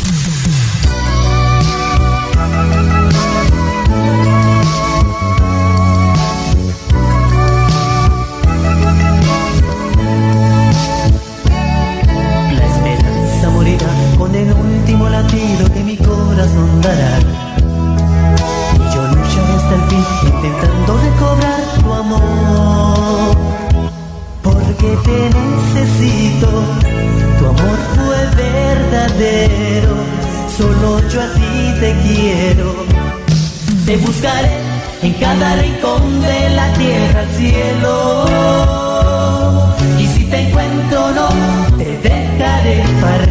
Te buscaré en cada rincón de la tierra al cielo. Y si te encuentro no te dejaré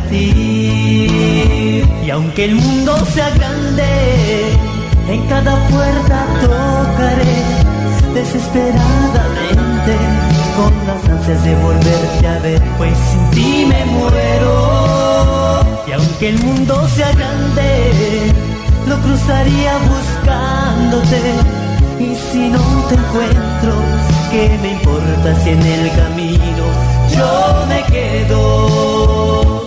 partir. Y aunque el mundo sea grande, en cada puerta tocaré desesperadamente, con las ansias de volverte a ver, pues sin ti me muero. Y aunque el mundo sea grande, lo cruzaría buscándote. Y si no te encuentro, ¿qué me importa si en el camino yo me quedo?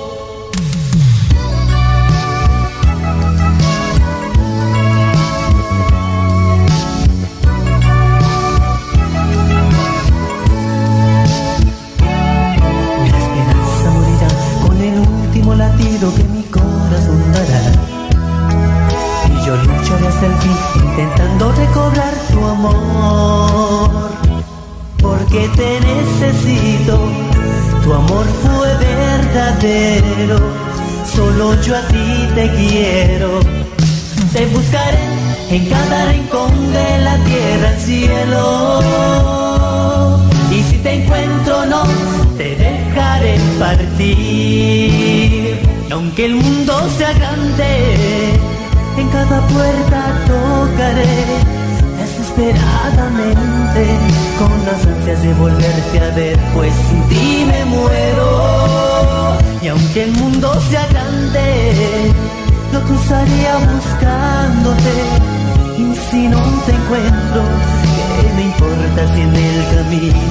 Mi esperanza morirá con el último latido que mi corazón dará. Yo lucharé hasta el fin intentando recobrar tu amor, porque te necesito. Tu amor fue verdadero, solo yo a ti te quiero. Te buscaré en cada rincón de la tierra al cielo. Y si te encuentro no te dejaré partir. Y aunque el mundo sea grande, en cada puerta tocaré desesperadamente, con las ansias de volverte a ver, pues sin ti me muero. Y aunque el mundo sea grande, lo cruzaría buscándote. Y si no te encuentro, ¿qué me importa si en el camino